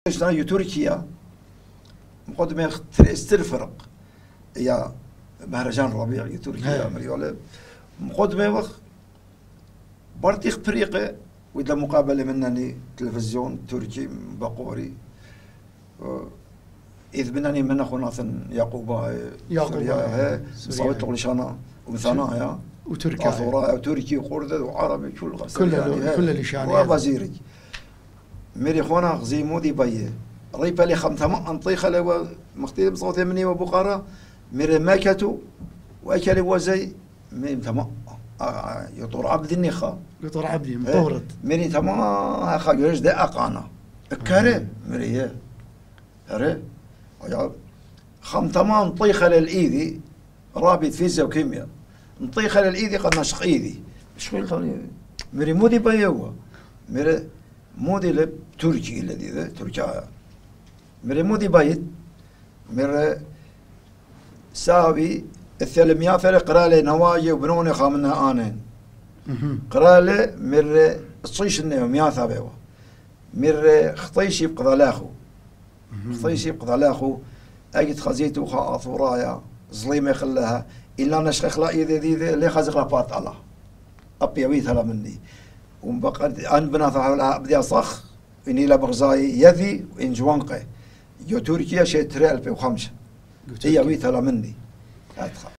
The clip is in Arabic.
اشتري تركيا مقدمة استرفرق يا مهرجان الربيع يا تركيا مريولة مقدمة وقت برتيخ بريقة وإذا مقابلة منني تلفزيون تركي بقوري إذ بنني من أخونا يعقوب سوريا صوت لشانا ومثانا وتركيا وتركي وقردة وعربي كل اللي شاني ووزيري ميري خونا غزي مودي بيه ريبا لي خمتما انطيخه لو مختي بصوت مني وبقره ميري ماكتو واكل وزي ميم تما يطور عبد النخا يطور عبدي مطورد ميري تما اخا يرج دا اقانا كاري ميري هري خمتما انطيخه للايدي رابط فيزياء وكيمياء انطيخه للايدي قد نشق ايدي شو خلوني ميري مودي بيه هو ميري مودي لب تركي الذي ذا تركيا ميري مودي بايد ميري ساوي الثلمية فرق قرالي نواجي وبنوني خامنها آنين قرالي ميري تصيش النيو مياثا بيوا ميري خطيشي بقضالاخو خطيشي بقضالاخو اجد خزيتو خا اثورايا ظليمة خلاها إلا نشخ لا إذا ذي اللي خازق لبات الله أبي ويثلا مني ومبقى أن بناثها بدي أصخ إني لبغزاي يذي وإن جوانقه يو تركيا شيء تري 2005 هي ويثلا مني أدخل